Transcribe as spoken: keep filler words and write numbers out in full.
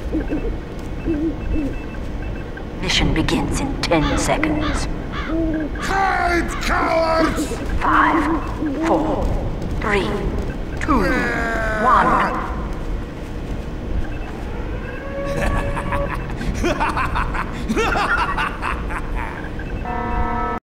Mission begins in ten seconds. Hide, cowards! Five, four, three, two, one. Ha ha ha ha!